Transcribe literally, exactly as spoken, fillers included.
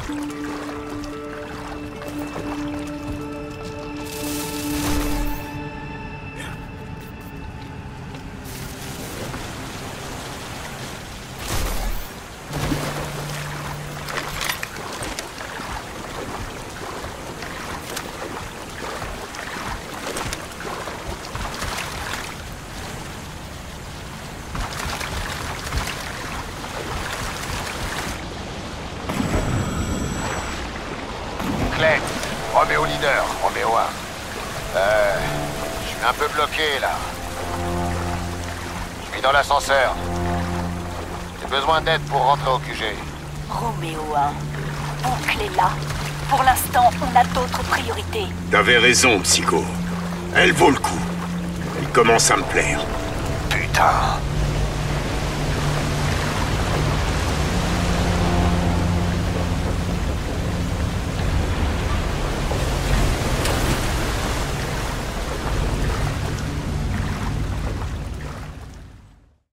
Clé, Roméo leader, Roméo un. Euh... Je suis un peu bloqué, là. Je suis dans l'ascenseur. J'ai besoin d'aide pour rentrer au Q G. Roméo un, boucle est là. Pour l'instant, on a d'autres priorités. T'avais raison, Psycho. Elle vaut le coup. Elle commence à me plaire. Putain.